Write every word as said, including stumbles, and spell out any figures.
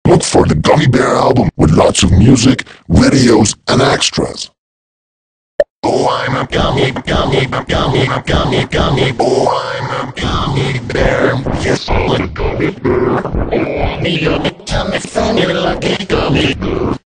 Look for the Gummy Bear album with lots of music, videos, and extras. Oh, I'm a gummy, gummy, gummy, gummy, gummy. Oh, I'm a gummy bear. Yes, I'm a gummy bear. Oh, I'm a yummy, tummy, funny, lucky gummy bear.